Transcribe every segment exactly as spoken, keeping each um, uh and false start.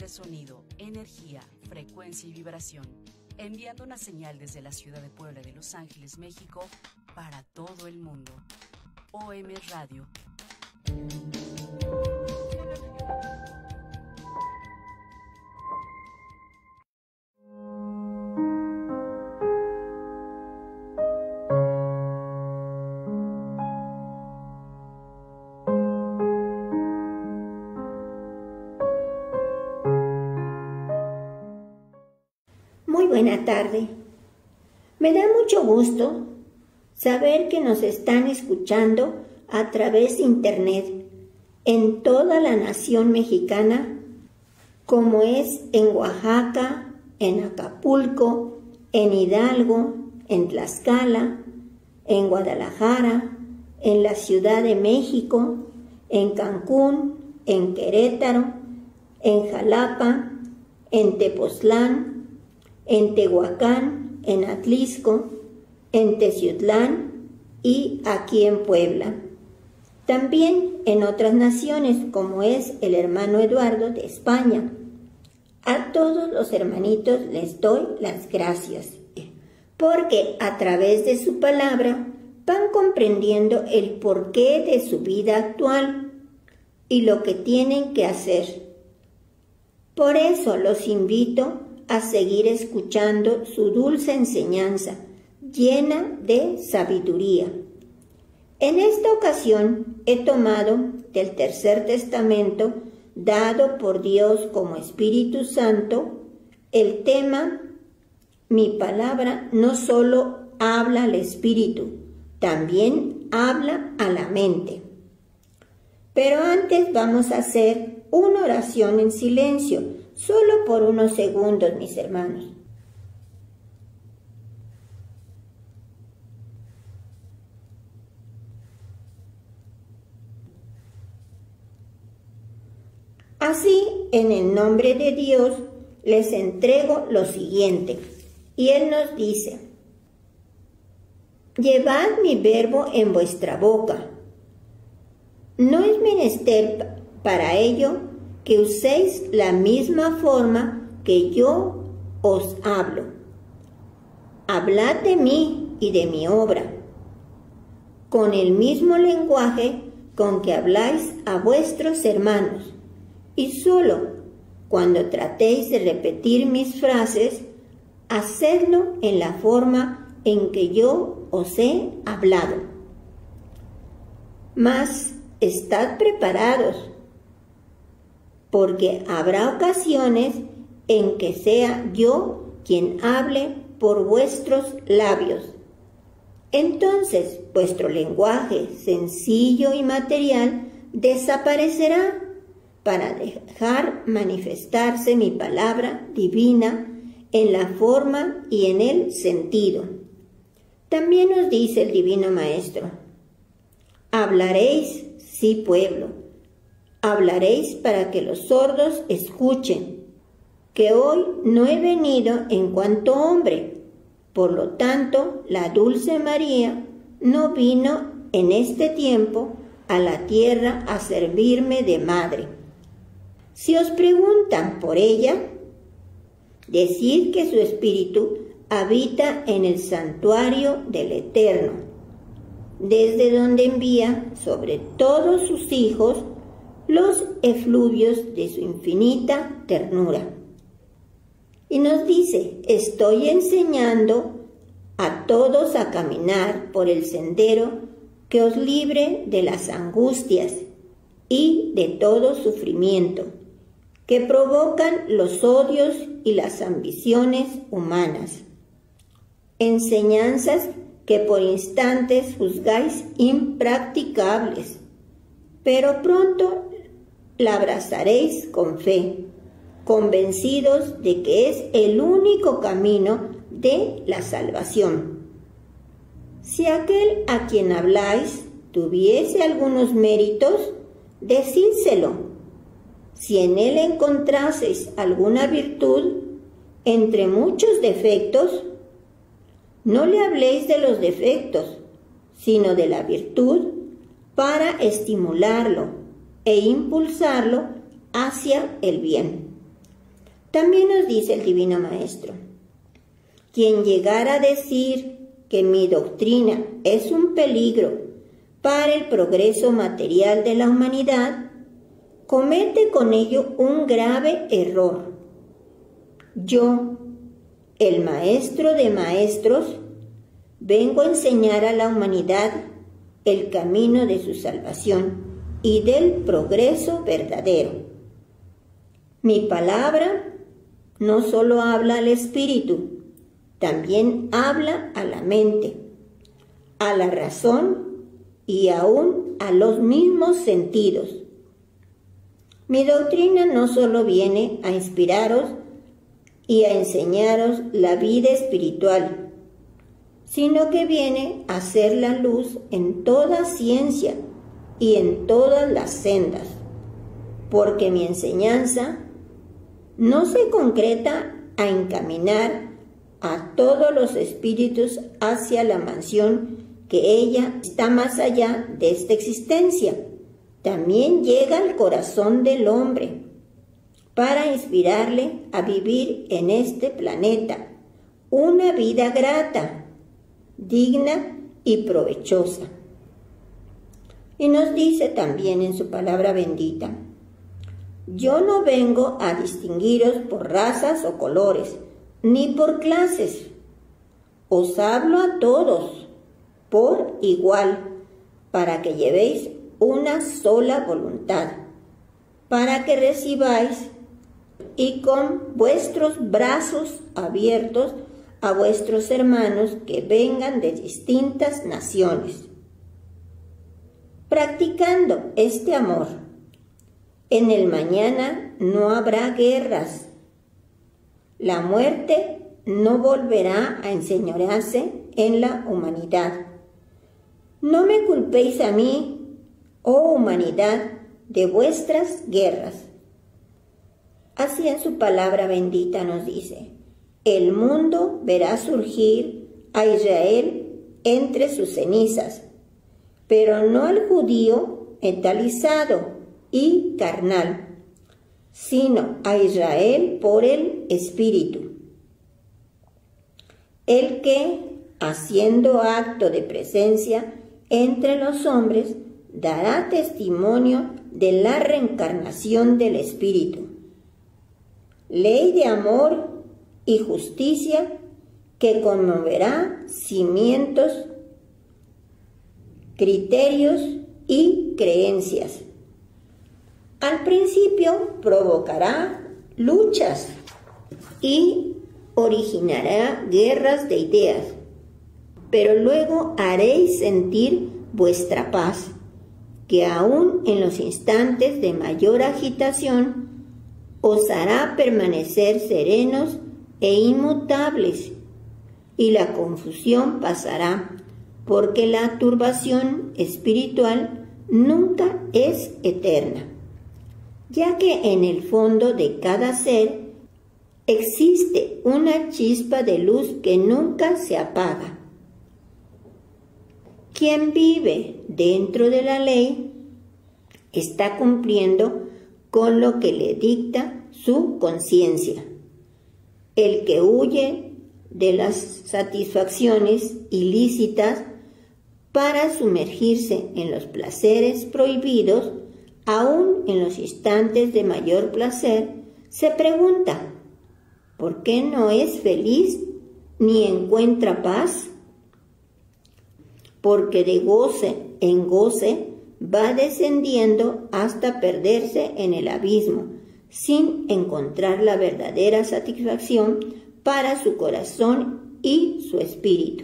de sonido, energía, frecuencia y vibración, enviando una señal desde la ciudad de Puebla de Los Ángeles, México, para todo el mundo. O M Radio. Muy buena tarde. Me da mucho gusto saber que nos están escuchando a través de internet en toda la nación mexicana, como es en Oaxaca, en Acapulco, en Hidalgo, en Tlaxcala, en Guadalajara, en la Ciudad de México, en Cancún, en Querétaro, en Jalapa, en Tepoztlán, en Tehuacán, en Atlisco, en Teciutlán y aquí en Puebla. También en otras naciones, como es el hermano Eduardo de España. A todos los hermanitos les doy las gracias, porque a través de su palabra van comprendiendo el porqué de su vida actual y lo que tienen que hacer. Por eso los invito a seguir escuchando su dulce enseñanza, llena de sabiduría. En esta ocasión he tomado del Tercer Testamento, dado por Dios como Espíritu Santo, el tema Mi palabra no solo habla al Espíritu, también habla a la mente. Pero antes vamos a hacer una oración en silencio, solo por unos segundos, mis hermanos. Así, en el nombre de Dios, les entrego lo siguiente. Y Él nos dice: llevad mi verbo en vuestra boca. No es menester para ello que uséis la misma forma que yo os hablo. Hablad de mí y de mi obra, con el mismo lenguaje con que habláis a vuestros hermanos, y solo cuando tratéis de repetir mis frases, hacedlo en la forma en que yo os he hablado. Mas estad preparados, porque habrá ocasiones en que sea yo quien hable por vuestros labios. Entonces vuestro lenguaje sencillo y material desaparecerá para dejar manifestarse mi palabra divina en la forma y en el sentido. También nos dice el Divino Maestro: hablaréis, sí, pueblo, hablaréis para que los sordos escuchen, que hoy no he venido en cuanto hombre, por lo tanto la dulce María no vino en este tiempo a la tierra a servirme de madre. Si os preguntan por ella, decid que su espíritu habita en el santuario del Eterno, desde donde envía sobre todos sus hijos los efluvios de su infinita ternura. Y nos dice: estoy enseñando a todos a caminar por el sendero que os libre de las angustias y de todo sufrimiento que provocan los odios y las ambiciones humanas. Enseñanzas que por instantes juzgáis impracticables, pero pronto la abrazaréis con fe, convencidos de que es el único camino de la salvación. Si aquel a quien habláis tuviese algunos méritos, decídselo. Si en él encontraseis alguna virtud, entre muchos defectos, no le habléis de los defectos, sino de la virtud, para estimularlo e impulsarlo hacia el bien. También nos dice el Divino Maestro: quien llegara a decir que mi doctrina es un peligro para el progreso material de la humanidad, comete con ello un grave error. Yo, el Maestro de Maestros, vengo a enseñar a la humanidad el camino de su salvación y del progreso verdadero. Mi palabra no solo habla al espíritu, también habla a la mente, a la razón y aún a los mismos sentidos. Mi doctrina no solo viene a inspiraros y a enseñaros la vida espiritual, sino que viene a ser la luz en toda ciencia y en todas las sendas, porque mi enseñanza no se concreta a encaminar a todos los espíritus hacia la mansión que ella está más allá de esta existencia. También llega al corazón del hombre para inspirarle a vivir en este planeta una vida grata, digna y provechosa. Y nos dice también en su palabra bendita: yo no vengo a distinguiros por razas o colores, ni por clases. Os hablo a todos por igual, para que llevéis una sola voluntad, para que recibáis y con vuestros brazos abiertos a vuestros hermanos que vengan de distintas naciones. Practicando este amor, en el mañana no habrá guerras. La muerte no volverá a enseñorearse en la humanidad. No me culpéis a mí, oh humanidad, de vuestras guerras. Así en su palabra bendita nos dice: el mundo verá surgir a Israel entre sus cenizas, pero no al judío mentalizado y carnal, sino a Israel por el Espíritu, el que, haciendo acto de presencia entre los hombres, dará testimonio de la reencarnación del Espíritu, ley de amor y justicia que conmoverá cimientos, criterios y creencias. Al principio provocará luchas y originará guerras de ideas, pero luego haréis sentir vuestra paz, que aún en los instantes de mayor agitación os hará permanecer serenos e inmutables, y la confusión pasará, porque la turbación espiritual nunca es eterna, ya que en el fondo de cada ser existe una chispa de luz que nunca se apaga. Quien vive dentro de la ley está cumpliendo con lo que le dicta su conciencia. El que huye de las satisfacciones ilícitas para sumergirse en los placeres prohibidos, aún en los instantes de mayor placer, se pregunta: ¿por qué no es feliz ni encuentra paz? Porque de goce en goce va descendiendo hasta perderse en el abismo, sin encontrar la verdadera satisfacción para su corazón y su espíritu.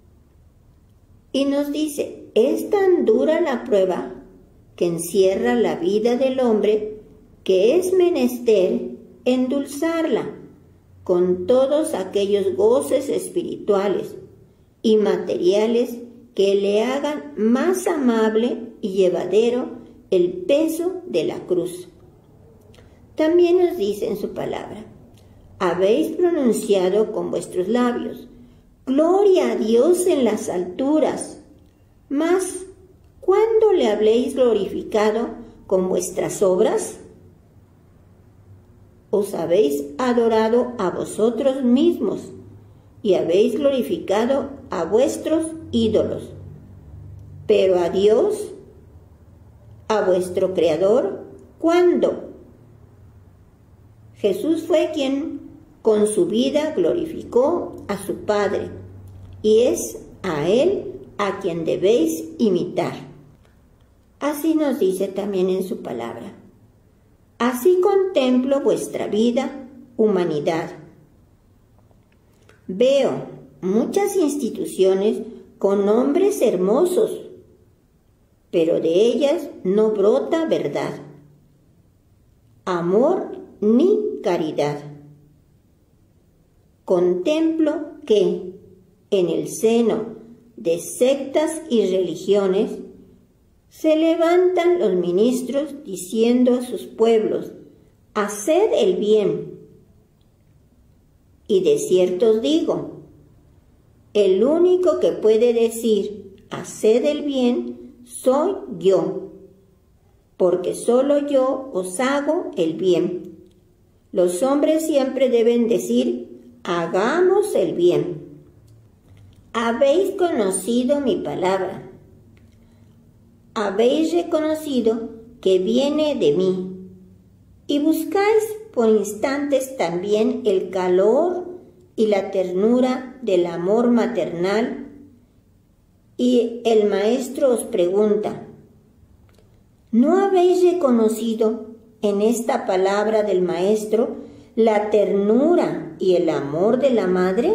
Y nos dice: es tan dura la prueba que encierra la vida del hombre, que es menester endulzarla con todos aquellos goces espirituales y materiales que le hagan más amable y llevadero el peso de la cruz. También nos dice en su palabra: habéis pronunciado con vuestros labios, gloria a Dios en las alturas, mas ¿cuándo le habléis glorificado con vuestras obras? os habéis adorado a vosotros mismos y habéis glorificado a vuestros ídolos. Pero a Dios, a vuestro Creador, ¿cuándo? Jesús fue quien con su vida glorificó a su Padre, y es a Él a quien debéis imitar. Así nos dice también en su palabra. Así contemplo vuestra vida, humanidad. Veo muchas instituciones con nombres hermosos, pero de ellas no brota verdad, amor ni caridad. Contemplo que en el seno de sectas y religiones se levantan los ministros diciendo a sus pueblos, haced el bien. Y de cierto os digo, el único que puede decir, haced el bien, soy yo, porque solo yo os hago el bien. Los hombres siempre deben decir, hagamos el bien. Habéis conocido mi palabra. Habéis reconocido que viene de mí, y buscáis por instantes también el calor y la ternura del amor maternal, y el maestro os pregunta, ¿no habéis reconocido en esta palabra del maestro la ternura y el amor de la madre?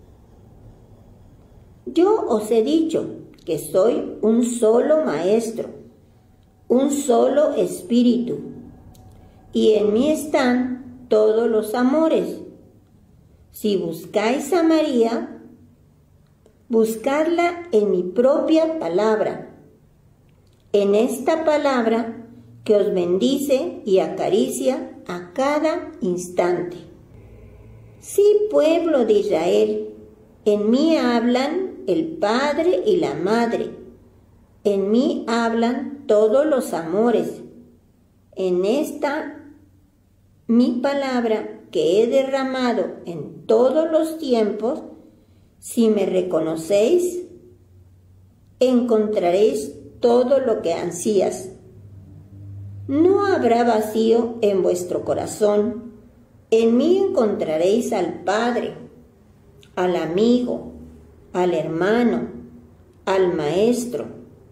Yo os he dicho que soy un solo maestro, un solo espíritu, y en mí están todos los amores. Si buscáis a María, buscadla en mi propia palabra, en esta palabra que os bendice y acaricia a cada instante. Sí, pueblo de Israel, en mí hablan el Padre y la Madre, en mí hablan todos los amores, en esta mi palabra que he derramado en todos los tiempos, si me reconocéis, encontraréis todo lo que ansías. No habrá vacío en vuestro corazón, en mí encontraréis al Padre, al amigo, al hermano, al maestro,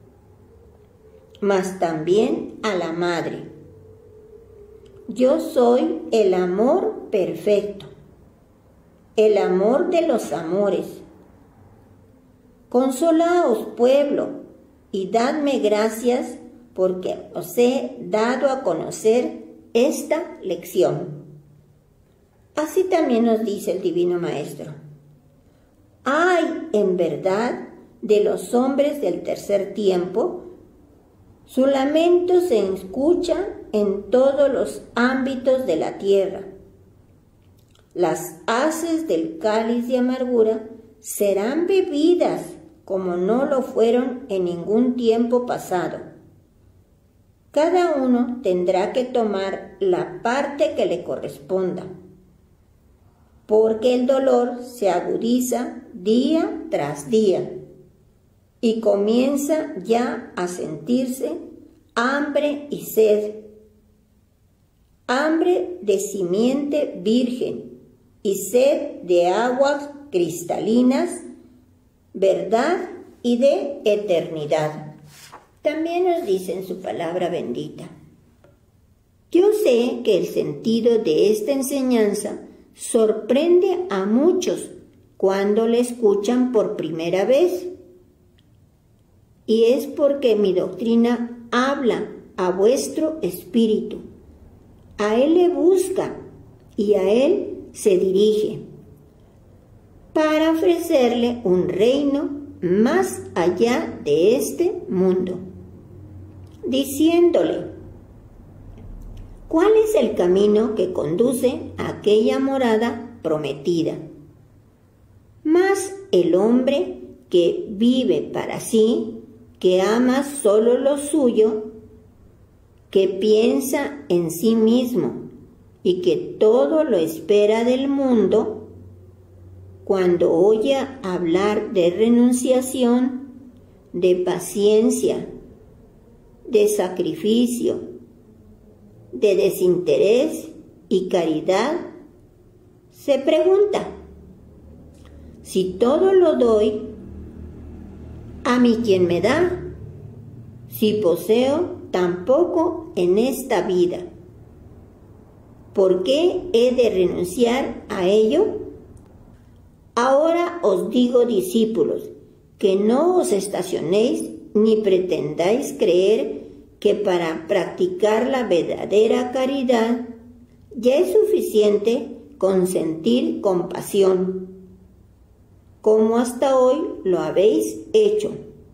mas también a la madre. Yo soy el amor perfecto, el amor de los amores. Consolaos, pueblo, y dadme gracias porque os he dado a conocer esta lección. Así también nos dice el Divino Maestro. Ay, en verdad, de los hombres del tercer tiempo, su lamento se escucha en todos los ámbitos de la tierra. Las haces del cáliz de amargura serán bebidas como no lo fueron en ningún tiempo pasado. Cada uno tendrá que tomar la parte que le corresponda, porque el dolor se agudiza día tras día y comienza ya a sentirse hambre y sed, hambre de simiente virgen y sed de aguas cristalinas, verdad y de eternidad. También nos dice en su palabra bendita. Yo sé que el sentido de esta enseñanza sorprende a muchos cuando la escuchan por primera vez, y es porque mi doctrina habla a vuestro espíritu, a él le busca y a él se dirige, para ofrecerle un reino más allá de este mundo, diciéndole, ¿cuál es el camino que conduce a aquella morada prometida? Mas el hombre que vive para sí, que ama solo lo suyo, que piensa en sí mismo y que todo lo espera del mundo, cuando oye hablar de renunciación, de paciencia, de sacrificio, de desinterés y caridad, se pregunta: si todo lo doy, ¿a mí quién me da? Si poseo tan poco en esta vida, ¿por qué he de renunciar a ello? Ahora os digo, discípulos, que no os estacionéis ni pretendáis creer que para practicar la verdadera caridad ya es suficiente con sentir compasión, como hasta hoy lo habéis hecho.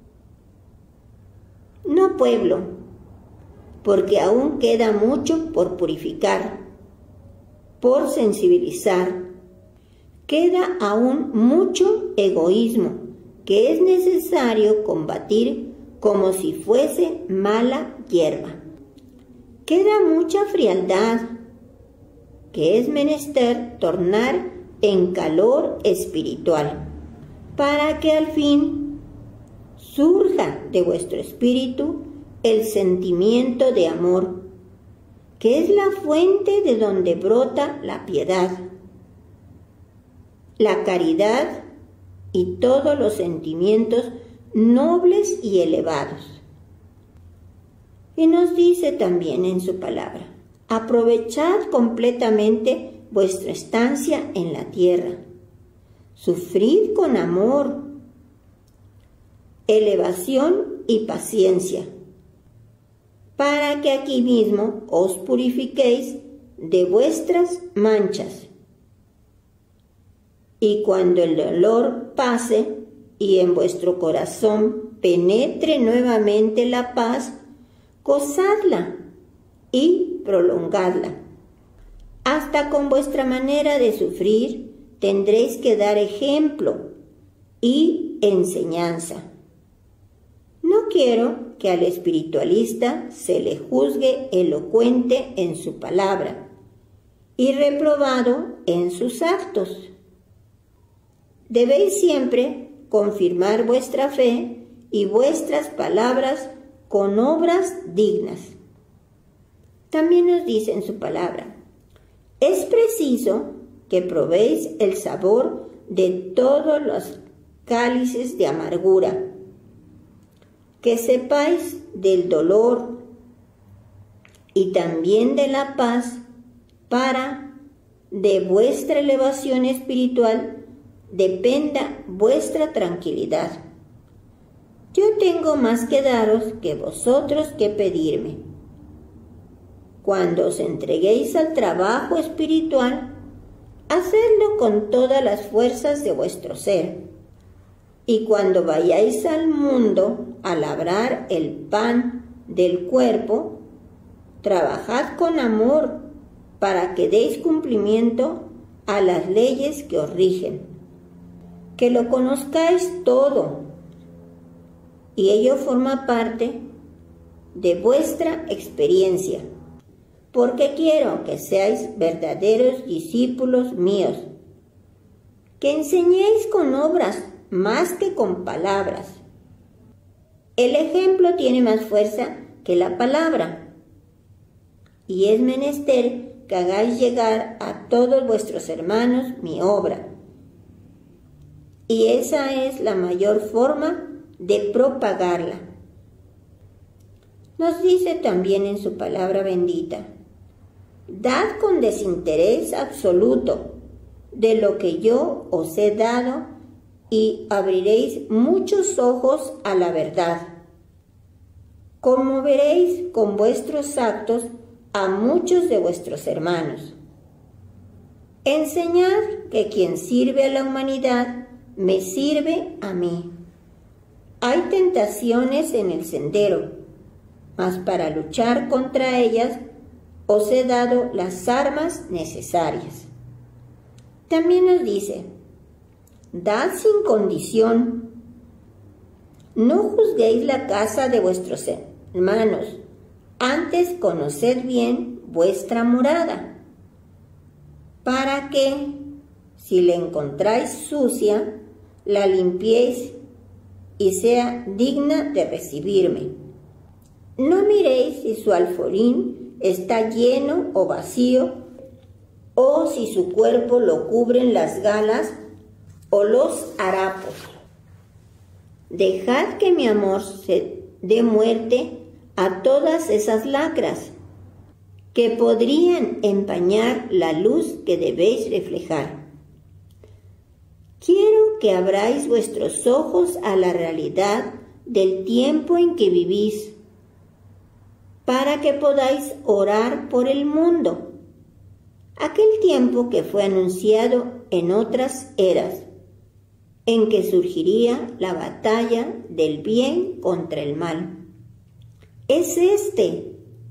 No, pueblo, porque aún queda mucho por purificar, por sensibilizar. Queda aún mucho egoísmo que es necesario combatir como si fuese mala hierba. Queda mucha frialdad que es menester tornar en calor espiritual, para que al fin surja de vuestro espíritu el sentimiento de amor, que es la fuente de donde brota la piedad, la caridad y todos los sentimientos nobles y elevados. Y nos dice también en su palabra: aprovechad completamente vuestra estancia en la tierra, sufrid con amor, elevación y paciencia, para que aquí mismo os purifiquéis de vuestras manchas. Y cuando el dolor pase y en vuestro corazón penetre nuevamente la paz, gozadla y prolongadla. Hasta con vuestra manera de sufrir tendréis que dar ejemplo y enseñanza. No quiero que al espiritualista se le juzgue elocuente en su palabra y reprobado en sus actos. Debéis siempre confirmar vuestra fe y vuestras palabras con obras dignas. También nos dice en su palabra: es preciso que probéis el sabor de todos los cálices de amargura, que sepáis del dolor y también de la paz, para de vuestra elevación espiritual dependa vuestra tranquilidad. Yo tengo más que daros que vosotros que pedirme. Cuando os entreguéis al trabajo espiritual, hacedlo con todas las fuerzas de vuestro ser. Y cuando vayáis al mundo a labrar el pan del cuerpo, trabajad con amor para que deis cumplimiento a las leyes que os rigen. Que lo conozcáis todo, y ello forma parte de vuestra experiencia, porque quiero que seáis verdaderos discípulos míos, que enseñéis con obras más que con palabras. El ejemplo tiene más fuerza que la palabra, y es menester que hagáis llegar a todos vuestros hermanos mi obra. Y esa es la mayor forma de propagarla. Nos dice también en su palabra bendita: dad con desinterés absoluto de lo que yo os he dado y abriréis muchos ojos a la verdad. Conmoveréis con vuestros actos a muchos de vuestros hermanos. Enseñad que quien sirve a la humanidad me sirve a mí. Hay tentaciones en el sendero, mas para luchar contra ellas os he dado las armas necesarias. También nos dice: dad sin condición. No juzguéis la casa de vuestros hermanos, antes conoced bien vuestra morada. para que, si la encontráis sucia, la limpiéis y sea digna de recibirme. No miréis si su alforjín está lleno o vacío, o si su cuerpo lo cubren las galas o los harapos. Dejad que mi amor se dé muerte a todas esas lacras que podrían empañar la luz que debéis reflejar. Quiero que abráis vuestros ojos a la realidad del tiempo en que vivís, para que podáis orar por el mundo, aquel tiempo que fue anunciado en otras eras, en que surgiría la batalla del bien contra el mal. Es este.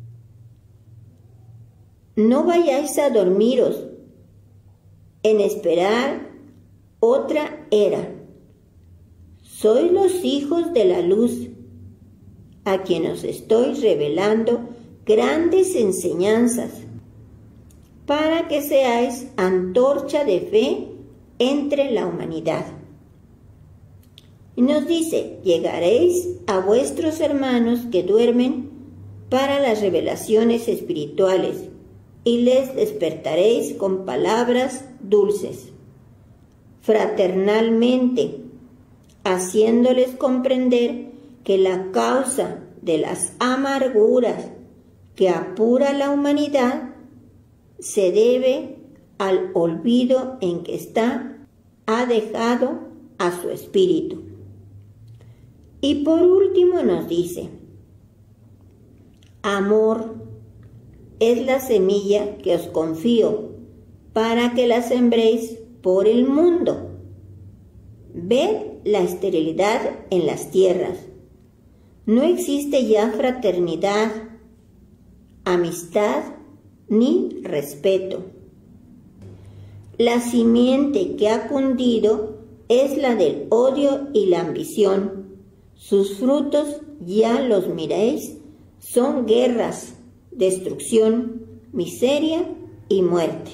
No vayáis a dormiros en esperar otra era. Sois los hijos de la luz, a quien os estoy revelando grandes enseñanzas, para que seáis antorcha de fe entre la humanidad. Y nos dice, llegaréis a vuestros hermanos que duermen para las revelaciones espirituales, y les despertaréis con palabras dulces, fraternalmente, haciéndoles comprender que la causa de las amarguras que apura la humanidad se debe al olvido en que está ha dejado a su espíritu. Y por último nos dice, amor es la semilla que os confío para que la sembréis por el mundo. Ved la esterilidad en las tierras. No existe ya fraternidad, amistad ni respeto. La simiente que ha cundido es la del odio y la ambición. Sus frutos, ya los miréis, son guerras, destrucción, miseria y muerte.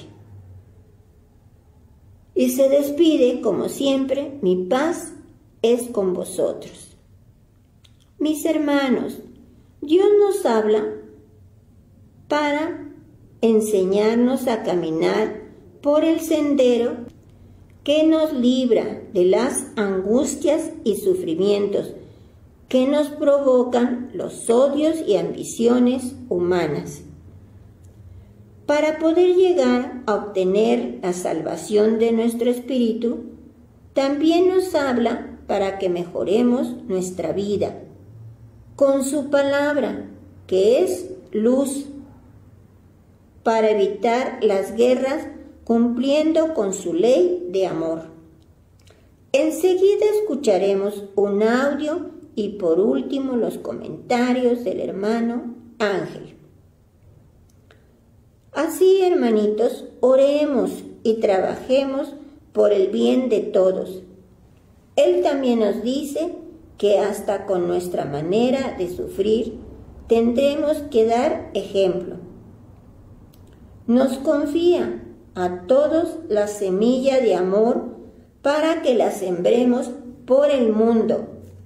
Y se despide, como siempre, mi paz es con vosotros. Mis hermanos, Dios nos habla para enseñarnos a caminar por el sendero que nos libra de las angustias y sufrimientos que nos provocan los odios y ambiciones humanas. Para poder llegar a obtener la salvación de nuestro espíritu, también nos habla para que mejoremos nuestra vida con su palabra, que es luz, para evitar las guerras cumpliendo con su ley de amor. Enseguida escucharemos un audio y por último los comentarios del hermano Ángel. Así, hermanitos, oremos y trabajemos por el bien de todos. Él también nos dice que hasta con nuestra manera de sufrir tendremos que dar ejemplo. Nos confía a todos la semilla de amor para que la sembremos por el mundo,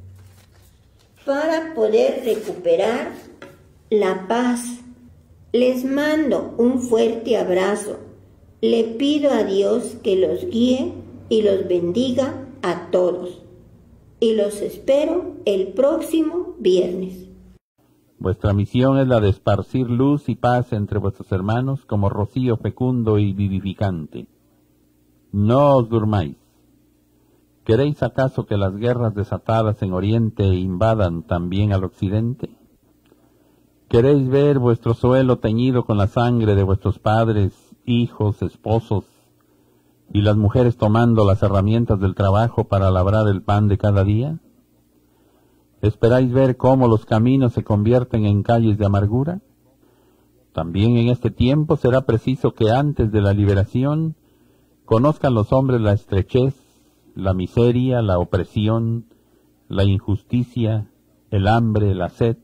para poder recuperar la paz. Les mando un fuerte abrazo. Le pido a Dios que los guíe y los bendiga a todos. Y los espero el próximo viernes. Vuestra misión es la de esparcir luz y paz entre vuestros hermanos como rocío fecundo y vivificante. No os durmáis. ¿Queréis acaso que las guerras desatadas en Oriente invadan también al Occidente? ¿Queréis ver vuestro suelo teñido con la sangre de vuestros padres, hijos, esposos, y las mujeres tomando las herramientas del trabajo para labrar el pan de cada día? ¿Esperáis ver cómo los caminos se convierten en calles de amargura? También en este tiempo será preciso que antes de la liberación conozcan los hombres la estrechez, la miseria, la opresión, la injusticia, el hambre, la sed,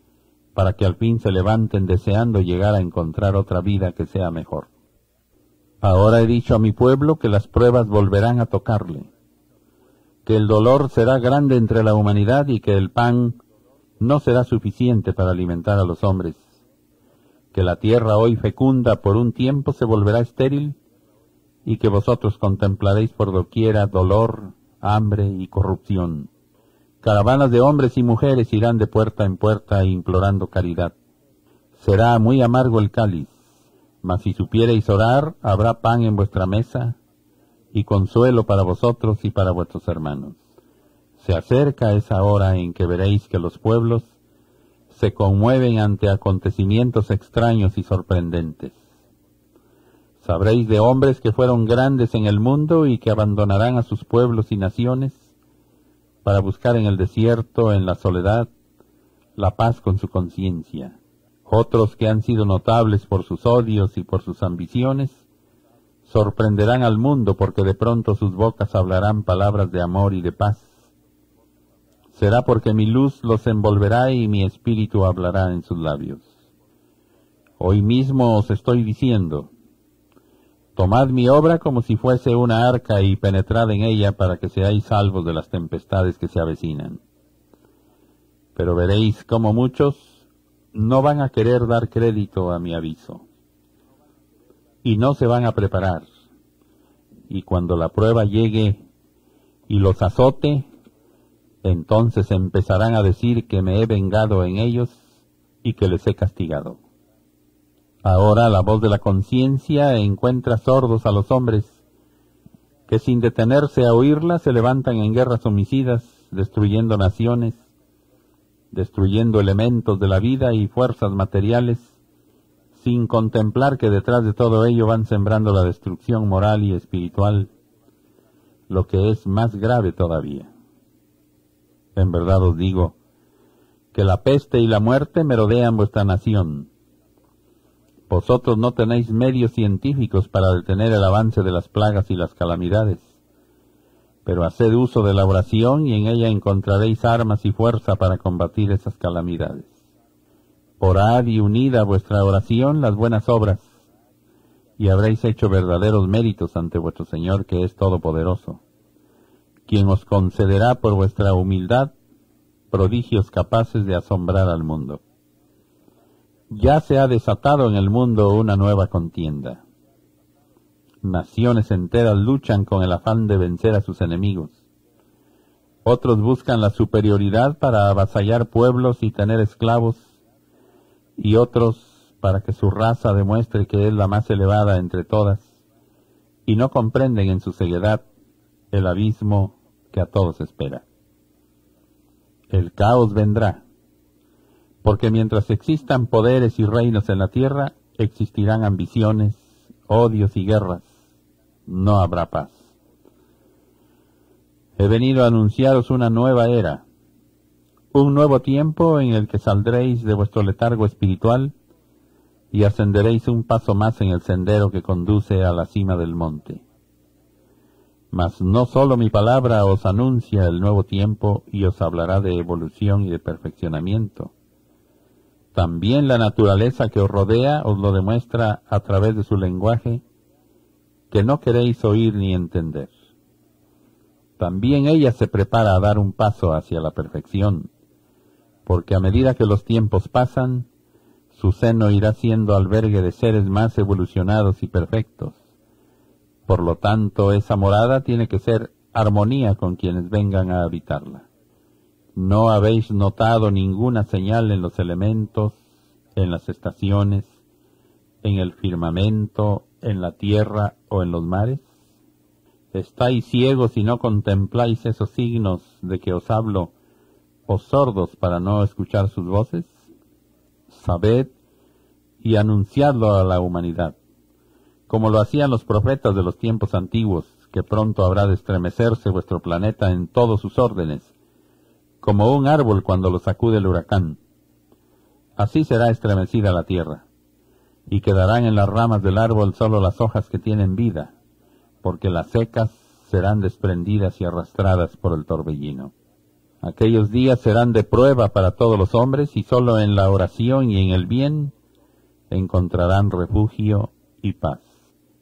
para que al fin se levanten deseando llegar a encontrar otra vida que sea mejor. Ahora he dicho a mi pueblo que las pruebas volverán a tocarle, que el dolor será grande entre la humanidad y que el pan no será suficiente para alimentar a los hombres, que la tierra hoy fecunda por un tiempo se volverá estéril y que vosotros contemplaréis por doquiera dolor, hambre y corrupción. Caravanas de hombres y mujeres irán de puerta en puerta implorando caridad. Será muy amargo el cáliz, mas si supiereis orar, habrá pan en vuestra mesa y consuelo para vosotros y para vuestros hermanos. Se acerca esa hora en que veréis que los pueblos se conmueven ante acontecimientos extraños y sorprendentes. Sabréis de hombres que fueron grandes en el mundo y que abandonarán a sus pueblos y naciones para buscar en el desierto, en la soledad, la paz con su conciencia. Otros que han sido notables por sus odios y por sus ambiciones, sorprenderán al mundo porque de pronto sus bocas hablarán palabras de amor y de paz. Será porque mi luz los envolverá y mi espíritu hablará en sus labios. Hoy mismo os estoy diciendo, tomad mi obra como si fuese una arca y penetrad en ella para que seáis salvos de las tempestades que se avecinan. Pero veréis cómo muchos no van a querer dar crédito a mi aviso, y no se van a preparar, y cuando la prueba llegue y los azote, entonces empezarán a decir que me he vengado en ellos y que les he castigado. Ahora la voz de la conciencia encuentra sordos a los hombres, que sin detenerse a oírla se levantan en guerras homicidas, destruyendo naciones, destruyendo elementos de la vida y fuerzas materiales, sin contemplar que detrás de todo ello van sembrando la destrucción moral y espiritual, lo que es más grave todavía. En verdad os digo que la peste y la muerte merodean vuestra nación. Vosotros no tenéis medios científicos para detener el avance de las plagas y las calamidades, pero haced uso de la oración y en ella encontraréis armas y fuerza para combatir esas calamidades. Orad y unid a vuestra oración las buenas obras, y habréis hecho verdaderos méritos ante vuestro Señor que es todopoderoso, quien os concederá por vuestra humildad prodigios capaces de asombrar al mundo. Ya se ha desatado en el mundo una nueva contienda. Naciones enteras luchan con el afán de vencer a sus enemigos. Otros buscan la superioridad para avasallar pueblos y tener esclavos, y otros para que su raza demuestre que es la más elevada entre todas, y no comprenden en su ceguedad el abismo que a todos espera. El caos vendrá, porque mientras existan poderes y reinos en la tierra, existirán ambiciones, odios y guerras. No habrá paz. He venido a anunciaros una nueva era, un nuevo tiempo en el que saldréis de vuestro letargo espiritual y ascenderéis un paso más en el sendero que conduce a la cima del monte. Mas no solo mi palabra os anuncia el nuevo tiempo y os hablará de evolución y de perfeccionamiento. También la naturaleza que os rodea os lo demuestra a través de su lenguaje, que no queréis oír ni entender. También ella se prepara a dar un paso hacia la perfección, porque a medida que los tiempos pasan, su seno irá siendo albergue de seres más evolucionados y perfectos. Por lo tanto, esa morada tiene que ser armonía con quienes vengan a habitarla. ¿No habéis notado ninguna señal en los elementos, en las estaciones, en el firmamento, en la tierra o en los mares? ¿Estáis ciegos y no contempláis esos signos de que os hablo, o sordos para no escuchar sus voces? Sabed y anunciadlo a la humanidad, como lo hacían los profetas de los tiempos antiguos, que pronto habrá de estremecerse vuestro planeta en todos sus órdenes, como un árbol cuando lo sacude el huracán. Así será estremecida la tierra, y quedarán en las ramas del árbol solo las hojas que tienen vida, porque las secas serán desprendidas y arrastradas por el torbellino. Aquellos días serán de prueba para todos los hombres, y solo en la oración y en el bien encontrarán refugio y paz.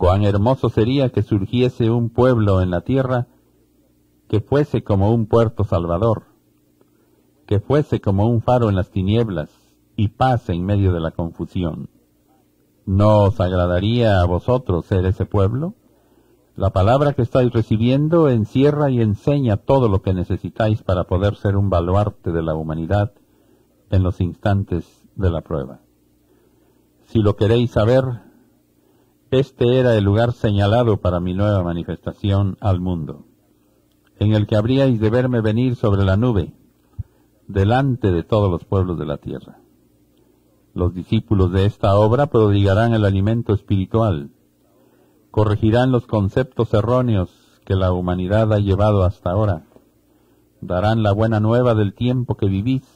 Cuán hermoso sería que surgiese un pueblo en la tierra que fuese como un puerto salvador, que fuese como un faro en las tinieblas y paz en medio de la confusión. ¿No os agradaría a vosotros ser ese pueblo? La palabra que estáis recibiendo encierra y enseña todo lo que necesitáis para poder ser un baluarte de la humanidad en los instantes de la prueba. Si lo queréis saber, este era el lugar señalado para mi nueva manifestación al mundo, en el que habríais de verme venir sobre la nube, delante de todos los pueblos de la tierra. Los discípulos de esta obra prodigarán el alimento espiritual, corregirán los conceptos erróneos que la humanidad ha llevado hasta ahora, darán la buena nueva del tiempo que vivís,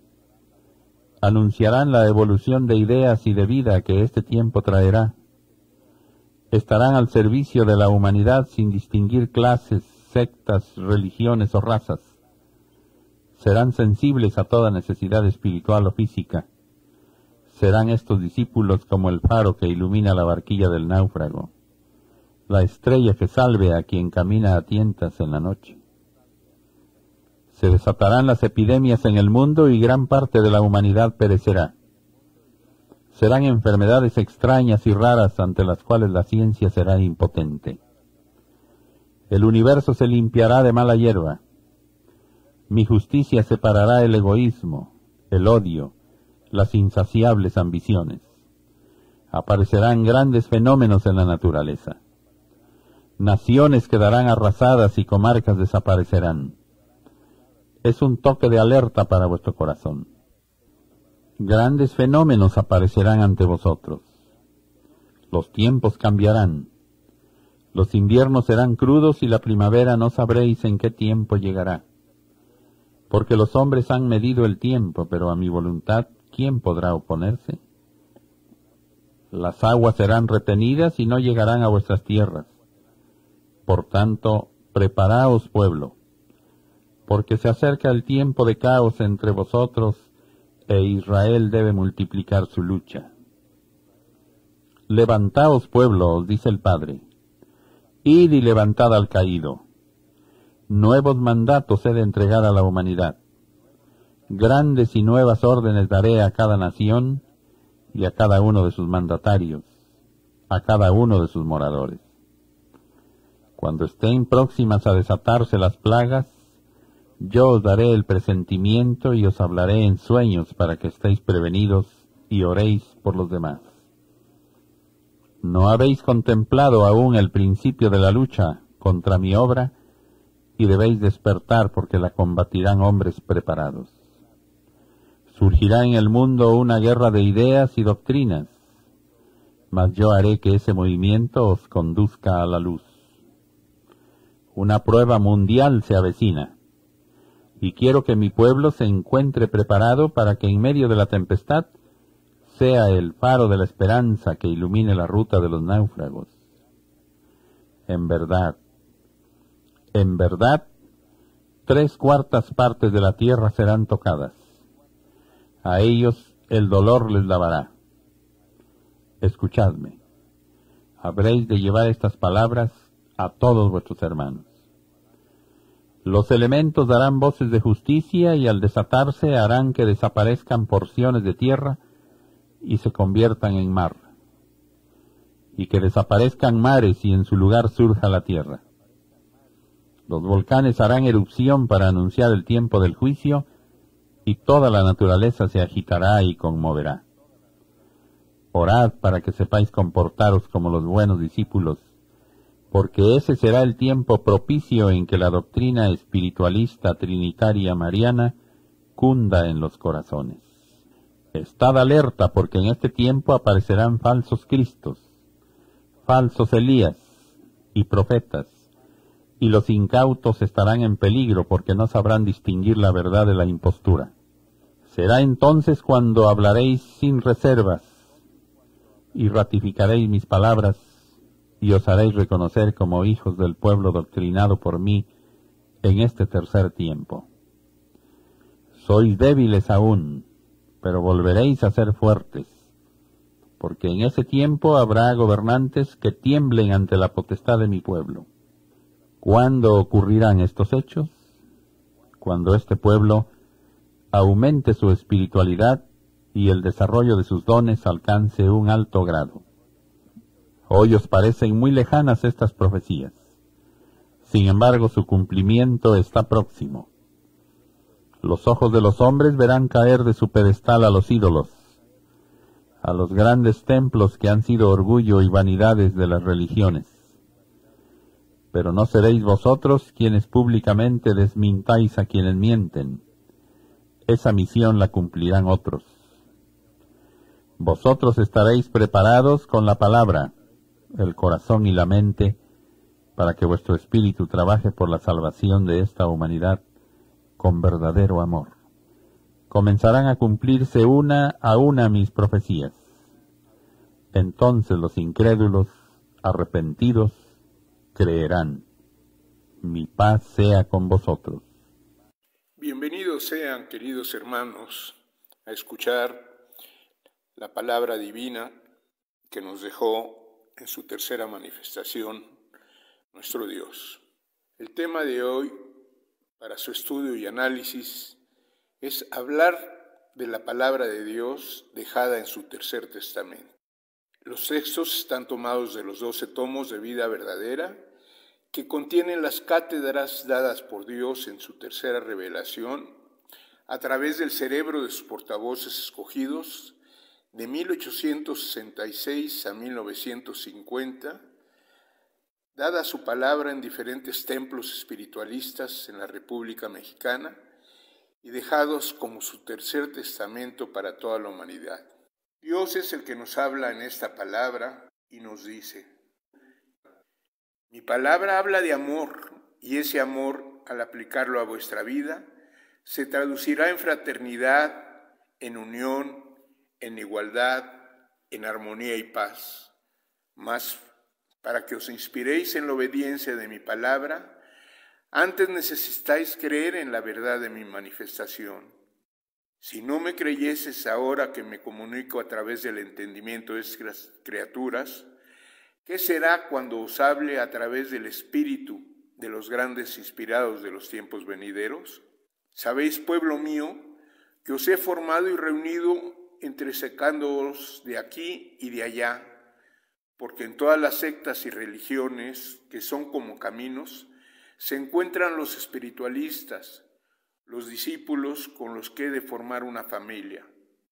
anunciarán la evolución de ideas y de vida que este tiempo traerá, estarán al servicio de la humanidad sin distinguir clases, sectas, religiones o razas, serán sensibles a toda necesidad espiritual o física, serán estos discípulos como el faro que ilumina la barquilla del náufrago, la estrella que salve a quien camina a tientas en la noche. Se desatarán las epidemias en el mundo y gran parte de la humanidad perecerá. Serán enfermedades extrañas y raras ante las cuales la ciencia será impotente. El universo se limpiará de mala hierba. Mi justicia separará el egoísmo, el odio, las insaciables ambiciones. Aparecerán grandes fenómenos en la naturaleza. Naciones quedarán arrasadas y comarcas desaparecerán. Es un toque de alerta para vuestro corazón. Grandes fenómenos aparecerán ante vosotros. Los tiempos cambiarán. Los inviernos serán crudos y la primavera no sabréis en qué tiempo llegará. Porque los hombres han medido el tiempo, pero a mi voluntad, ¿quién podrá oponerse? Las aguas serán retenidas y no llegarán a vuestras tierras. Por tanto, preparaos, pueblo, porque se acerca el tiempo de caos entre vosotros, e Israel debe multiplicar su lucha. Levantaos, pueblo, os dice el Padre, id y levantad al caído. Nuevos mandatos he de entregar a la humanidad. Grandes y nuevas órdenes daré a cada nación y a cada uno de sus mandatarios, a cada uno de sus moradores. Cuando estén próximas a desatarse las plagas, yo os daré el presentimiento y os hablaré en sueños para que estéis prevenidos y oréis por los demás. ¿No habéis contemplado aún el principio de la lucha contra mi obra? Y debéis despertar porque la combatirán hombres preparados. Surgirá en el mundo una guerra de ideas y doctrinas, mas yo haré que ese movimiento os conduzca a la luz. Una prueba mundial se avecina, y quiero que mi pueblo se encuentre preparado para que en medio de la tempestad sea el faro de la esperanza que ilumine la ruta de los náufragos. En verdad, en verdad, tres cuartas partes de la tierra serán tocadas. A ellos el dolor les lavará. Escuchadme. Habréis de llevar estas palabras a todos vuestros hermanos. Los elementos darán voces de justicia y al desatarse harán que desaparezcan porciones de tierra y se conviertan en mar, y que desaparezcan mares y en su lugar surja la tierra. Los volcanes harán erupción para anunciar el tiempo del juicio y toda la naturaleza se agitará y conmoverá. Orad para que sepáis comportaros como los buenos discípulos, porque ese será el tiempo propicio en que la doctrina espiritualista trinitaria mariana cunda en los corazones. Estad alerta, porque en este tiempo aparecerán falsos Cristos, falsos Elías y profetas, y los incautos estarán en peligro porque no sabrán distinguir la verdad de la impostura. Será entonces cuando hablaréis sin reservas y ratificaréis mis palabras y os haréis reconocer como hijos del pueblo doctrinado por mí en este tercer tiempo. Sois débiles aún, pero volveréis a ser fuertes. porque en ese tiempo habrá gobernantes que tiemblen ante la potestad de mi pueblo. ¿Cuándo ocurrirán estos hechos? Cuando este pueblo aumente su espiritualidad y el desarrollo de sus dones alcance un alto grado. Hoy os parecen muy lejanas estas profecías. Sin embargo, su cumplimiento está próximo. Los ojos de los hombres verán caer de su pedestal a los ídolos, a los grandes templos que han sido orgullo y vanidades de las religiones. Pero no seréis vosotros quienes públicamente desmintáis a quienes mienten. Esa misión la cumplirán otros. Vosotros estaréis preparados con la palabra, el corazón y la mente, para que vuestro espíritu trabaje por la salvación de esta humanidad con verdadero amor. Comenzarán a cumplirse una a una mis profecías. Entonces los incrédulos, arrepentidos, creerán. Mi paz sea con vosotros. Bienvenidos sean, queridos hermanos, a escuchar la palabra divina que nos dejó en su tercera manifestación nuestro Dios. El tema de hoy, para su estudio y análisis, es hablar de la palabra de Dios dejada en su tercer testamento. Los textos están tomados de los doce tomos de vida verdadera que contienen las cátedras dadas por Dios en su tercera revelación a través del cerebro de sus portavoces escogidos de mil ochocientos sesenta y seis a mil novecientos cincuenta, dada su palabra en diferentes templos espiritualistas en la República Mexicana y dejados como su tercer testamento para toda la humanidad. Dios es el que nos habla en esta palabra y nos dice: mi palabra habla de amor, y ese amor, al aplicarlo a vuestra vida, se traducirá en fraternidad, en unión, en igualdad, en armonía y paz. Mas, para que os inspiréis en la obediencia de mi palabra, antes necesitáis creer en la verdad de mi manifestación. Si no me creyeses ahora que me comunico a través del entendimiento de estas criaturas, ¿qué será cuando os hable a través del espíritu de los grandes inspirados de los tiempos venideros? Sabéis, pueblo mío, que os he formado y reunido entresecándoos de aquí y de allá, porque en todas las sectas y religiones, que son como caminos, se encuentran los espiritualistas, los discípulos con los que he de formar una familia.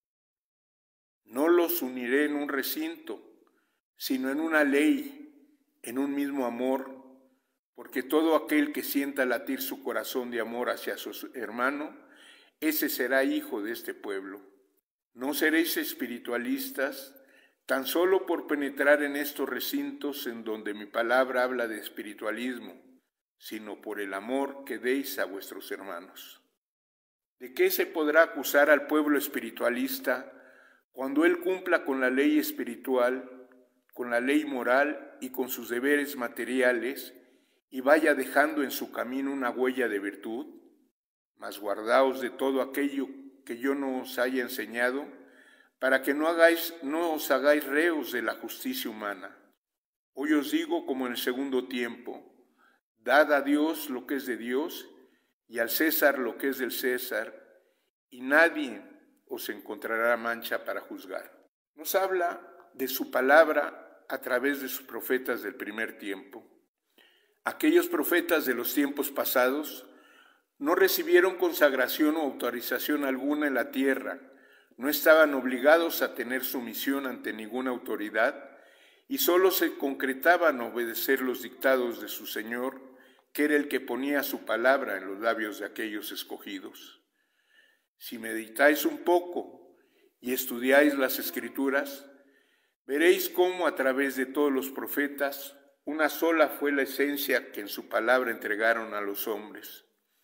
No los uniré en un recinto, sino en una ley, en un mismo amor, porque todo aquel que sienta latir su corazón de amor hacia su hermano, ese será hijo de este pueblo. No seréis espiritualistas tan solo por penetrar en estos recintos en donde mi palabra habla de espiritualismo, sino por el amor que deis a vuestros hermanos. ¿De qué se podrá acusar al pueblo espiritualista cuando él cumpla con la ley espiritual, con la ley moral y con sus deberes materiales, y vaya dejando en su camino una huella de virtud? Mas guardaos de todo aquello que yo no os haya enseñado, para que no, hagáis, no os hagáis reos de la justicia humana. Hoy os digo como en el segundo tiempo: dad a Dios lo que es de Dios, y al César lo que es del César, y nadie os encontrará mancha para juzgar. Nos habla de su palabra a través de sus profetas del primer tiempo. Aquellos profetas de los tiempos pasados no recibieron consagración o autorización alguna en la tierra, no estaban obligados a tener sumisión ante ninguna autoridad y solo se concretaban a obedecer los dictados de su Señor, que era el que ponía su palabra en los labios de aquellos escogidos. Si meditáis un poco y estudiáis las Escrituras, veréis cómo a través de todos los profetas una sola fue la esencia que en su palabra entregaron a los hombres.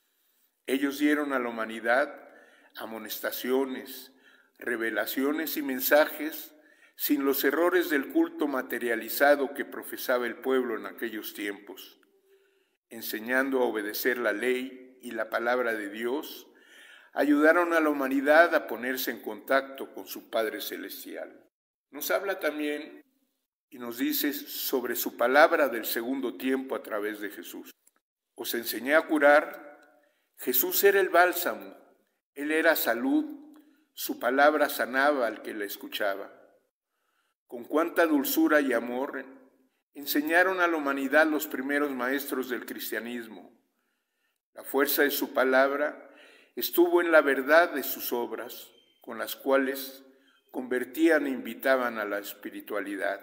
Ellos dieron a la humanidad amonestaciones, revelaciones y mensajes sin los errores del culto materializado que profesaba el pueblo en aquellos tiempos, enseñando a obedecer la ley y la palabra de Dios. Ayudaron a la humanidad a ponerse en contacto con su Padre Celestial. Nos habla también y nos dice sobre su palabra del segundo tiempo a través de Jesús. Os enseñé a curar, Jesús era el bálsamo, Él era salud, su palabra sanaba al que la escuchaba. Con cuánta dulzura y amor enseñaron a la humanidad los primeros maestros del cristianismo. La fuerza de su palabra estuvo en la verdad de sus obras, con las cuales convertían e invitaban a la espiritualidad.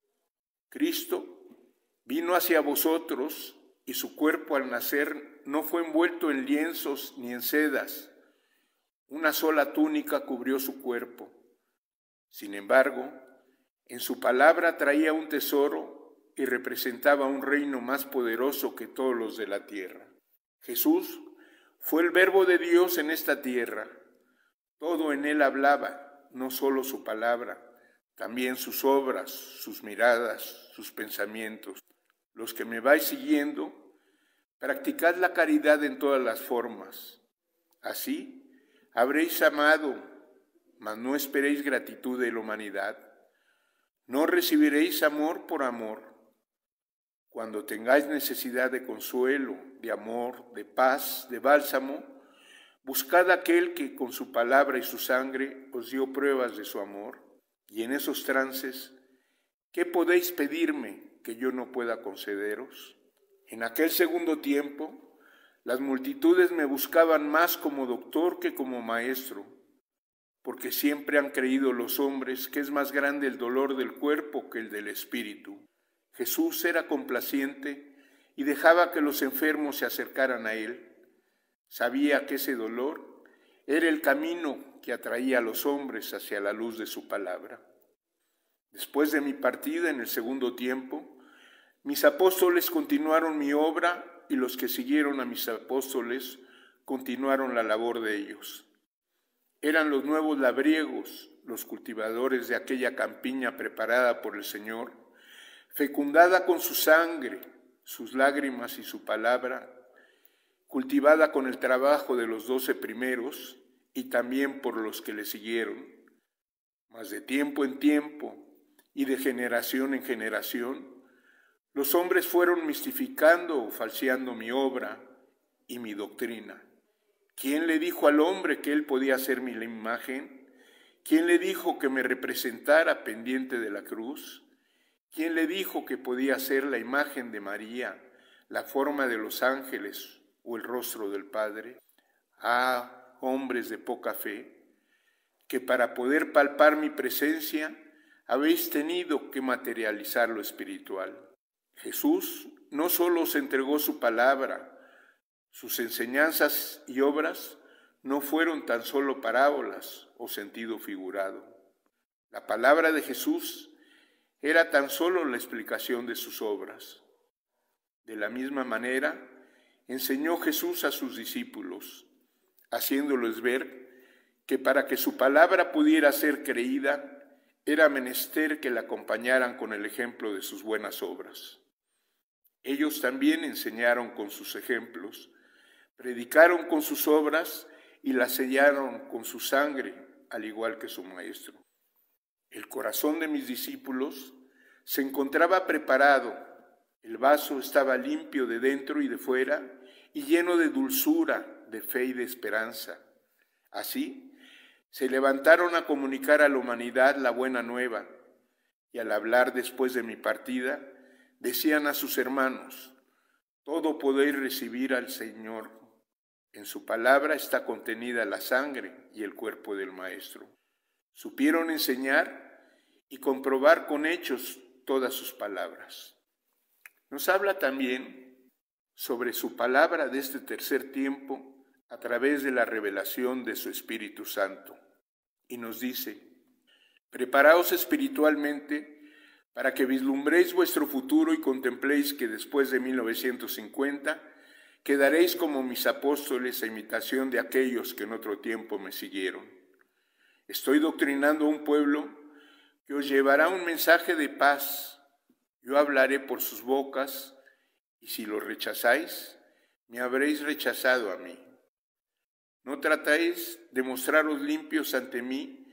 Cristo vino hacia vosotros y su cuerpo al nacer no fue envuelto en lienzos ni en sedas. Una sola túnica cubrió su cuerpo. Sin embargo, en su palabra traía un tesoro y representaba un reino más poderoso que todos los de la tierra. Jesús fue el Verbo de Dios en esta tierra. Todo en él hablaba, no solo su palabra, también sus obras, sus miradas, sus pensamientos. Los que me vais siguiendo, practicad la caridad en todas las formas. Así habréis amado, mas no esperéis gratitud de la humanidad. No recibiréis amor por amor. Cuando tengáis necesidad de consuelo, de amor, de paz, de bálsamo, buscad a aquel que con su palabra y su sangre os dio pruebas de su amor. Y en esos trances, ¿qué podéis pedirme que yo no pueda concederos? En aquel segundo tiempo, las multitudes me buscaban más como doctor que como maestro, porque siempre han creído los hombres que es más grande el dolor del cuerpo que el del espíritu. Jesús era complaciente y dejaba que los enfermos se acercaran a él. Sabía que ese dolor era el camino que atraía a los hombres hacia la luz de su palabra. Después de mi partida en el segundo tiempo, mis apóstoles continuaron mi obra y los que siguieron a mis apóstoles continuaron la labor de ellos. Eran los nuevos labriegos, los cultivadores de aquella campiña preparada por el Señor, fecundada con su sangre, sus lágrimas y su palabra, cultivada con el trabajo de los doce primeros y también por los que le siguieron, mas de tiempo en tiempo y de generación en generación, los hombres fueron mistificando o falseando mi obra y mi doctrina. ¿Quién le dijo al hombre que él podía ser mi imagen? ¿Quién le dijo que me representara pendiente de la cruz? ¿Quién le dijo que podía ser la imagen de María, la forma de los ángeles o el rostro del Padre? Ah, hombres de poca fe, que para poder palpar mi presencia habéis tenido que materializar lo espiritual. Jesús no solo os entregó su palabra, sus enseñanzas y obras no fueron tan solo parábolas o sentido figurado. La palabra de Jesús era tan solo la explicación de sus obras. De la misma manera, enseñó Jesús a sus discípulos, haciéndoles ver que para que su palabra pudiera ser creída, era menester que la acompañaran con el ejemplo de sus buenas obras. Ellos también enseñaron con sus ejemplos, predicaron con sus obras y la sellaron con su sangre, al igual que su maestro. El corazón de mis discípulos se encontraba preparado, el vaso estaba limpio de dentro y de fuera y lleno de dulzura, de fe y de esperanza. Así, se levantaron a comunicar a la humanidad la buena nueva y al hablar después de mi partida, decían a sus hermanos: todo podéis recibir al Señor. En su palabra está contenida la sangre y el cuerpo del Maestro. Supieron enseñar y comprobar con hechos todas sus palabras. Nos habla también sobre su palabra de este tercer tiempo a través de la revelación de su Espíritu Santo. Y nos dice: preparaos espiritualmente para que vislumbréis vuestro futuro y contempléis que después de mil novecientos cincuenta quedaréis como mis apóstoles a imitación de aquellos que en otro tiempo me siguieron. Estoy doctrinando a un pueblo que os llevará un mensaje de paz. Yo hablaré por sus bocas, y si lo rechazáis, me habréis rechazado a mí. No tratáis de mostraros limpios ante mí,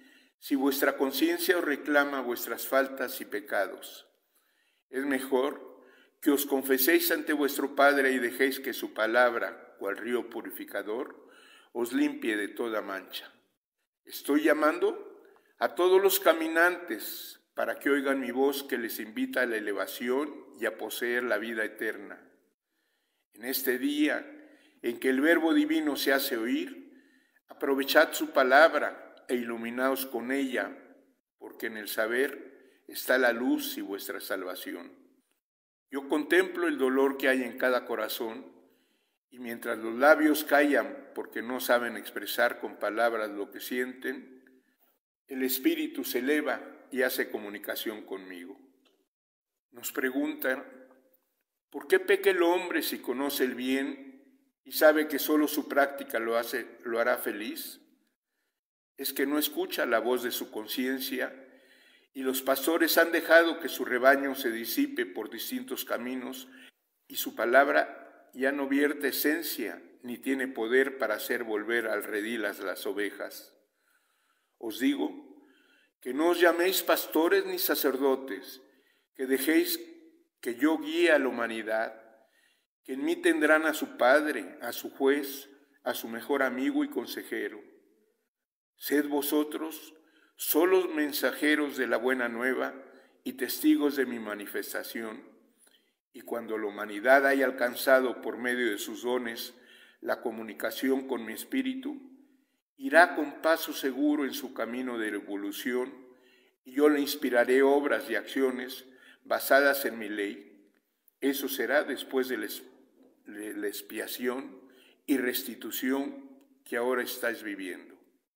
si vuestra conciencia os reclama vuestras faltas y pecados, es mejor que os confeséis ante vuestro Padre y dejéis que su palabra, cual río purificador, os limpie de toda mancha. Estoy llamando a todos los caminantes para que oigan mi voz que les invita a la elevación y a poseer la vida eterna. En este día en que el Verbo Divino se hace oír, aprovechad su palabra e iluminaos con ella, porque en el saber está la luz y vuestra salvación. Yo contemplo el dolor que hay en cada corazón, y mientras los labios callan porque no saben expresar con palabras lo que sienten, el Espíritu se eleva y hace comunicación conmigo. Nos preguntan, ¿por qué peca el hombre si conoce el bien y sabe que solo su práctica lo hace, lo hará feliz? Es que no escucha la voz de su conciencia, y los pastores han dejado que su rebaño se disipe por distintos caminos, y su palabra ya no vierte esencia ni tiene poder para hacer volver al redil a las ovejas. Os digo que no os llaméis pastores ni sacerdotes, que dejéis que yo guíe a la humanidad, que en mí tendrán a su Padre, a su juez, a su mejor amigo y consejero. Sed vosotros solos mensajeros de la buena nueva y testigos de mi manifestación, y cuando la humanidad haya alcanzado por medio de sus dones la comunicación con mi espíritu, irá con paso seguro en su camino de evolución, y yo le inspiraré obras y acciones basadas en mi ley. Eso será después de la expiación y restitución que ahora estáis viviendo.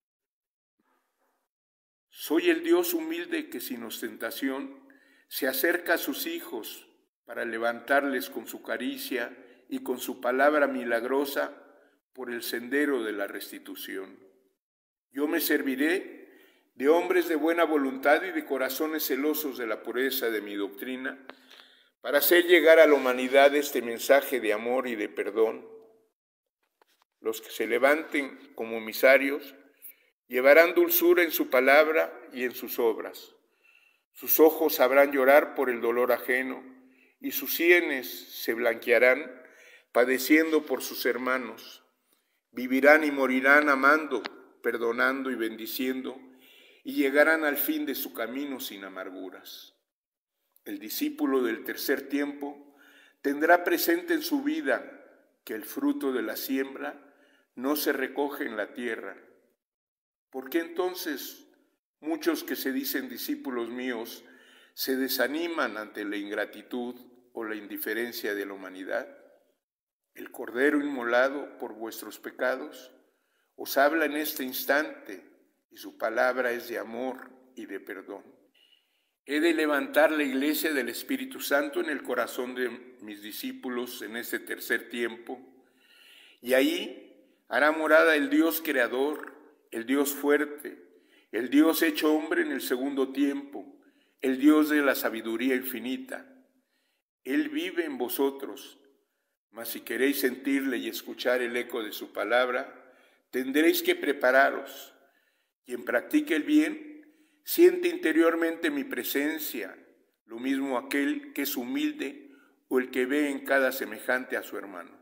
Soy el Dios humilde que sin ostentación se acerca a sus hijos para levantarles con su caricia y con su palabra milagrosa por el sendero de la restitución. Yo me serviré de hombres de buena voluntad y de corazones celosos de la pureza de mi doctrina para hacer llegar a la humanidad este mensaje de amor y de perdón. Los que se levanten como emisarios llevarán dulzura en su palabra y en sus obras. Sus ojos sabrán llorar por el dolor ajeno, y sus sienes se blanquearán padeciendo por sus hermanos. Vivirán y morirán amando, perdonando y bendiciendo, y llegarán al fin de su camino sin amarguras. El discípulo del tercer tiempo tendrá presente en su vida que el fruto de la siembra no se recoge en la tierra. ¿Por qué entonces muchos que se dicen discípulos míos se desaniman ante la ingratitud o la indiferencia de la humanidad? El Cordero inmolado por vuestros pecados os habla en este instante, y su palabra es de amor y de perdón. He de levantar la iglesia del Espíritu Santo en el corazón de mis discípulos en este tercer tiempo, y ahí hará morada el Dios creador, el Dios fuerte, el Dios hecho hombre en el segundo tiempo, el Dios de la sabiduría infinita. Él vive en vosotros, mas si queréis sentirle y escuchar el eco de su palabra, tendréis que prepararos. Quien practique el bien, siente interiormente mi presencia, lo mismo aquel que es humilde o el que ve en cada semejante a su hermano.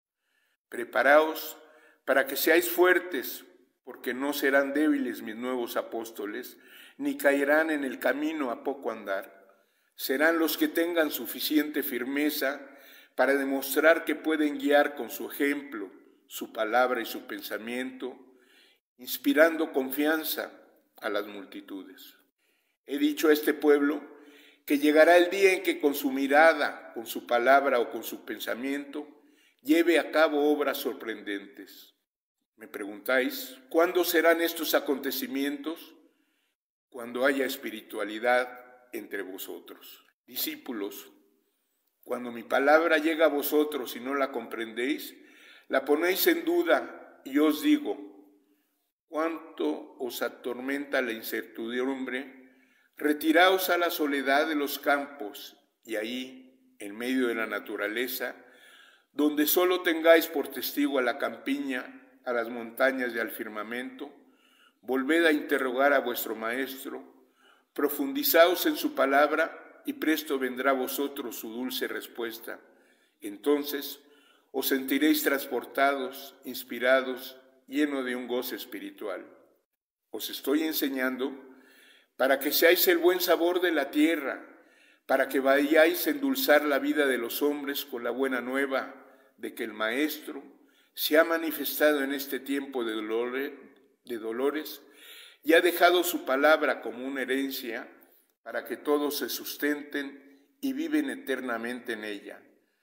Preparaos para que seáis fuertes, porque no serán débiles mis nuevos apóstoles, ni caerán en el camino a poco andar. Serán los que tengan suficiente firmeza para demostrar que pueden guiar con su ejemplo, su palabra y su pensamiento, inspirando confianza a las multitudes. He dicho a este pueblo que llegará el día en que con su mirada, con su palabra o con su pensamiento, lleve a cabo obras sorprendentes. Me preguntáis, ¿cuándo serán estos acontecimientos? Cuando haya espiritualidad entre vosotros. Discípulos, cuando mi palabra llega a vosotros y no la comprendéis, la ponéis en duda, y os digo, cuánto os atormenta la incertidumbre, retiraos a la soledad de los campos, y ahí, en medio de la naturaleza, donde solo tengáis por testigo a la campiña, a las montañas y al firmamento, volved a interrogar a vuestro Maestro, profundizaos en su palabra y presto vendrá a vosotros su dulce respuesta. Entonces os sentiréis transportados, inspirados, llenos de un gozo espiritual. Os estoy enseñando para que seáis el buen sabor de la tierra, para que vayáis a endulzar la vida de los hombres con la buena nueva de que el Maestro se ha manifestado en este tiempo de dolores, de dolores y ha dejado su palabra como una herencia para que todos se sustenten y viven eternamente en ella.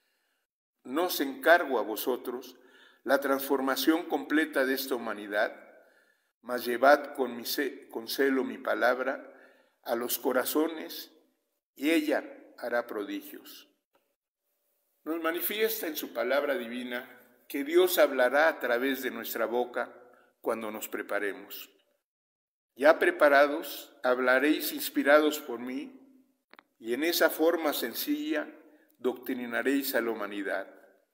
No os encargo a vosotros la transformación completa de esta humanidad, mas llevad con, mi ce- con celo mi palabra a los corazones y ella hará prodigios. Nos manifiesta en su palabra divina que Dios hablará a través de nuestra boca cuando nos preparemos. Ya preparados, hablaréis inspirados por mí, y en esa forma sencilla doctrinaréis a la humanidad.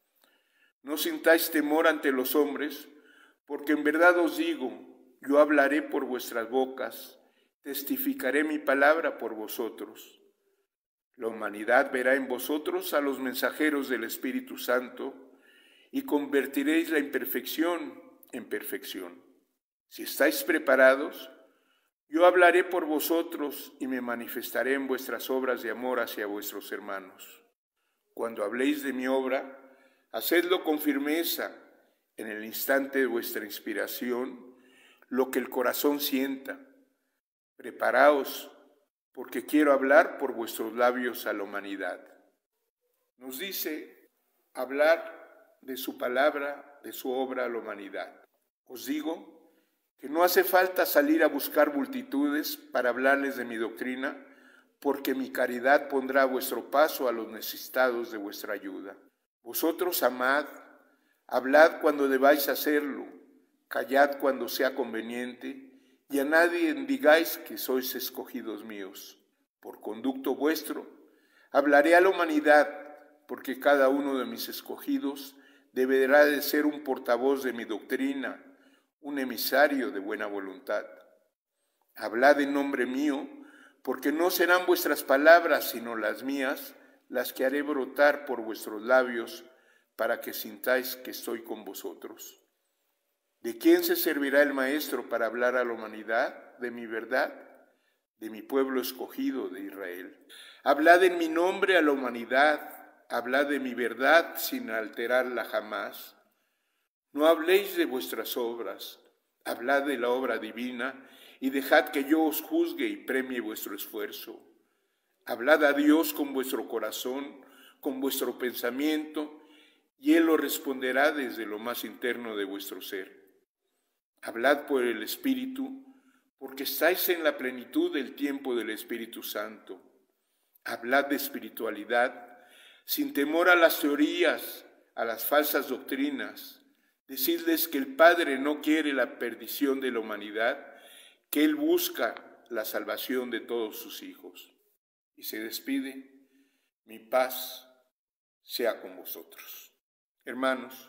No sintáis temor ante los hombres, porque en verdad os digo, yo hablaré por vuestras bocas, testificaré mi palabra por vosotros. La humanidad verá en vosotros a los mensajeros del Espíritu Santo, y convertiréis la imperfección en perfección. Si estáis preparados, yo hablaré por vosotros y me manifestaré en vuestras obras de amor hacia vuestros hermanos. Cuando habléis de mi obra, hacedlo con firmeza, en el instante de vuestra inspiración, lo que el corazón sienta. Preparaos, porque quiero hablar por vuestros labios a la humanidad. Nos dice hablar de su palabra, de su obra a la humanidad. Os digo que no hace falta salir a buscar multitudes para hablarles de mi doctrina, porque mi caridad pondrá a vuestro paso a los necesitados de vuestra ayuda. Vosotros amad, hablad cuando debáis hacerlo, callad cuando sea conveniente, y a nadie digáis que sois escogidos míos. Por conducto vuestro, hablaré a la humanidad, porque cada uno de mis escogidos deberá de ser un portavoz de mi doctrina, un emisario de buena voluntad. Hablad en nombre mío, porque no serán vuestras palabras, sino las mías, las que haré brotar por vuestros labios, para que sintáis que estoy con vosotros. ¿De quién se servirá el Maestro para hablar a la humanidad? ¿De mi verdad? De mi pueblo escogido de Israel. Hablad en mi nombre a la humanidad, hablad de mi verdad sin alterarla jamás. No habléis de vuestras obras, hablad de la obra divina y dejad que yo os juzgue y premie vuestro esfuerzo. Hablad a Dios con vuestro corazón, con vuestro pensamiento, y Él os responderá desde lo más interno de vuestro ser. Hablad por el Espíritu, porque estáis en la plenitud del tiempo del Espíritu Santo. Hablad de espiritualidad, sin temor a las teorías, a las falsas doctrinas. Decidles que el Padre no quiere la perdición de la humanidad, que Él busca la salvación de todos sus hijos. Y se despide, mi paz sea con vosotros. Hermanos,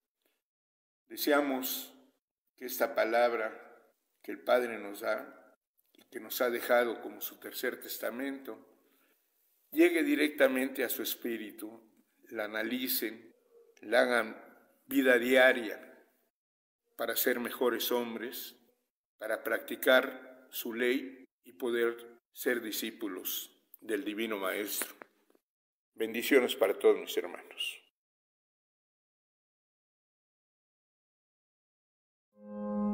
deseamos que esta palabra que el Padre nos da y que nos ha dejado como su tercer testamento, llegue directamente a su espíritu, la analicen, la hagan vida diaria para ser mejores hombres, para practicar su ley y poder ser discípulos del Divino Maestro. Bendiciones para todos mis hermanos.